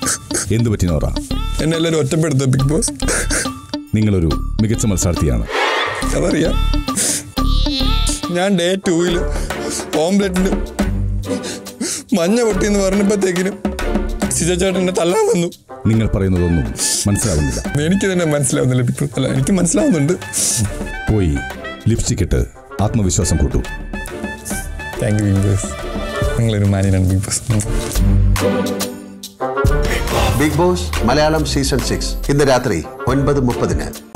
എന്തു പറ്റി നോറ? എന്നെ എല്ലാവരും ഒറ്റപ്പെടുത്ത ബിഗ് ബോസ്. നിങ്ങളൊരു മികച്ച മത്സരാർത്ഥിയാണ്, അതറിയാം. ഞാൻ ഡേ 2 ഓംലെറ്റിന് മഞ്ഞ പൊട്ടിയെന്ന് പറഞ്ഞപ്പോഴത്തേക്കിനും സിജച്ചേട്ടൻ എന്നെ തള്ളാൻ വന്നു. നിങ്ങൾ പറയുന്നതൊന്നും മനസ്സിലാവുന്നില്ല. എനിക്ക് തന്നെ മനസ്സിലാവുന്നില്ല ബിഗ് ബോസ്. അല്ല, എനിക്ക് മനസ്സിലാവുന്നുണ്ട്. പോയി ലിപ്സ്റ്റിക് ഇട്ട് ആത്മവിശ്വാസം കൂട്ടൂ. Thank you big boss. നിങ്ങളൊരു മാന്യനാണ് big boss. Big boss Malayalam season 6 ഇന്ന് രാത്രി 9:30.